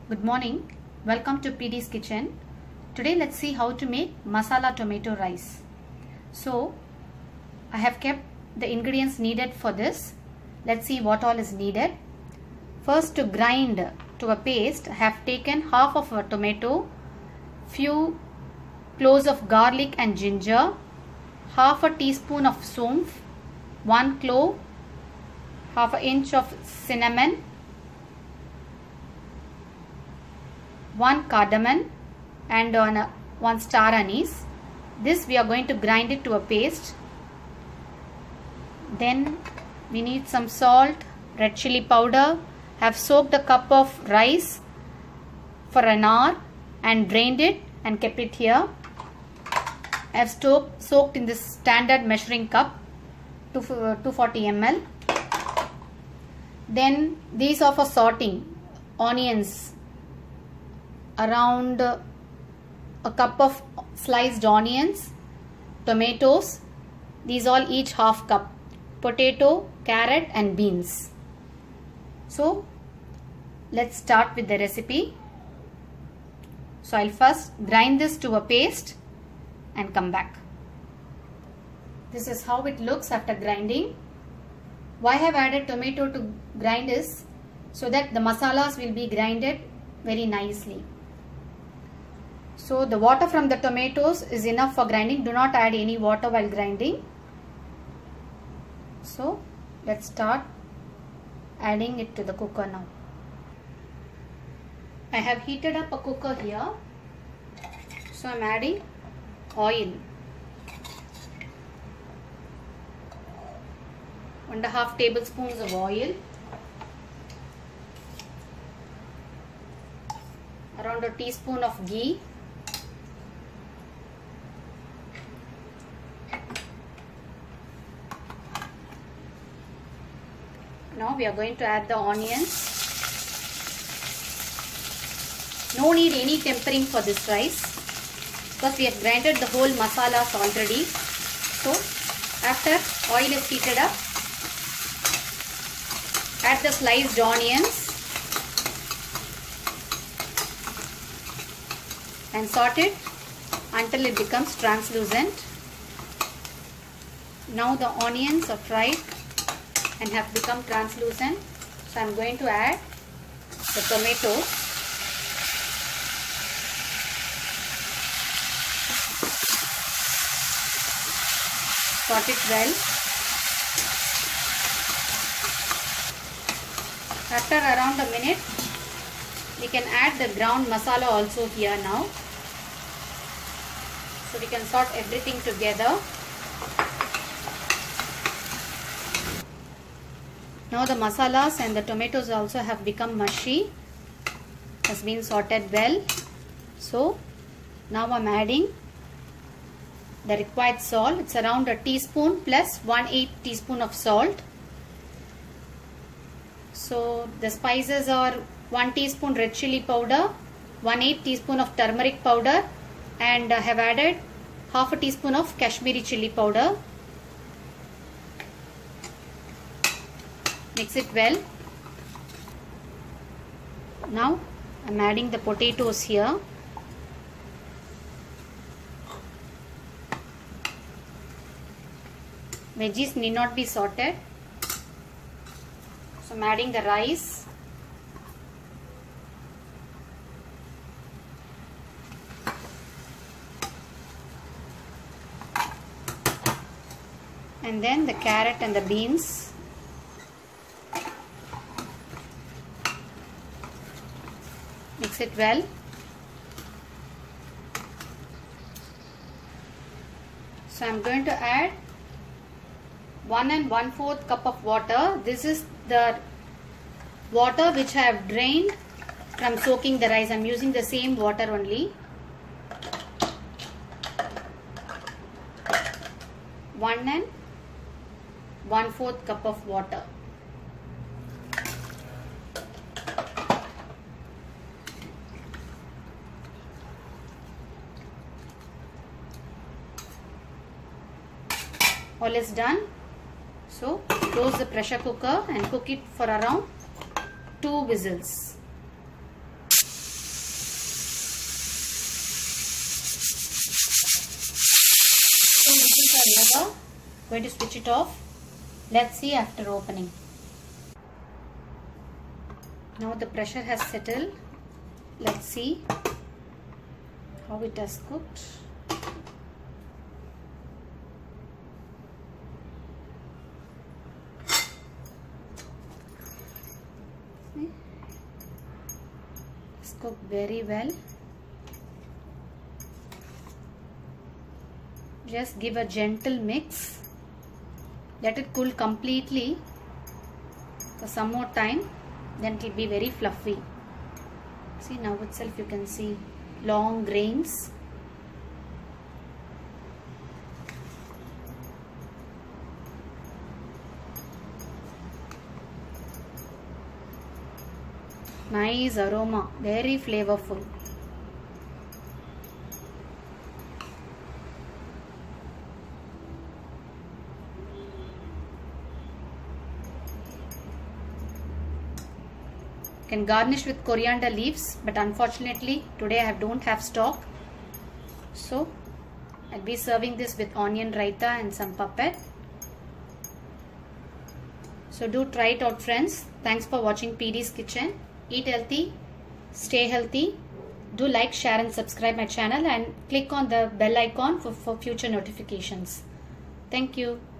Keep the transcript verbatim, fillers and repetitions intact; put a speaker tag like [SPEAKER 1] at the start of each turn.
[SPEAKER 1] Good morning. Welcome to P D's Kitchen. Today let's see how to make masala tomato rice. So I have kept the ingredients needed for this. Let's see what all is needed. First, to grind to a paste, I have taken half of a tomato, few cloves of garlic and ginger, half a teaspoon of sumph, one clove, half an inch of cinnamon, one cardamom, and on a, one star anise. This we are going to grind it to a paste. Then we need some salt, red chili powder. I have soaked a cup of rice for an hour and drained it and kept it here. I have soaked, soaked in this standard measuring cup, two hundred forty milliliters. Then these are for sorting. Onions, around a cup of sliced onions, tomatoes, these all each half cup, potato, carrot and beans. So let's start with the recipe. So I'll first grind this to a paste and come back. This is how it looks after grinding. Why I have added tomato to grind is so that the masalas will be grinded very nicely. So the water from the tomatoes is enough for grinding. Do not add any water while grinding. So let's start adding it to the cooker now. I have heated up a cooker here. So I'm adding oil. One and a half tablespoons of oil. Around a teaspoon of ghee. Now we are going to add the onions. No need any tempering for this rice because we have grinded the whole masalas already. So after oil is heated up, add the sliced onions and saute it until it becomes translucent. Now the onions are fried and have become translucent. So I am going to add the tomatoes. Saute it well. After around a minute, we can add the ground masala also here now. So we can sort everything together. Now the masalas and the tomatoes also have become mushy. Has been sorted well. So now I am adding the required salt. It's around a teaspoon plus one eighth teaspoon of salt. So the spices are one teaspoon red chili powder, one eighth teaspoon of turmeric powder, and I have added half a teaspoon of Kashmiri chili powder. Mix it well. Now I am adding the potatoes here. Veggies need not be sauteed. So I am adding the rice. And then the carrot and the beans. Mix it well. So I am going to add one and one fourth cup of water. This is the water which I have drained from soaking the rice. I am using the same water only. One and one fourth cup of water. All is done. So close the pressure cooker and cook it for around two whistles. over. Going to switch it off. Let's see after opening. Now the pressure has settled. Let's see how it has cooked. See? It's cooked very well. Just give a gentle mix. Let it cool completely for some more time. Then it will be very fluffy. See, now itself you can see long grains. Nice aroma, very flavorful. Can garnish with coriander leaves, but unfortunately today I don't have stock, so I'll be serving this with onion raitha and some puppet. So do try it out, friends. Thanks for watching P D's Kitchen. Eat healthy, stay healthy. Do like, share and subscribe my channel and click on the bell icon for, for future notifications. Thank you.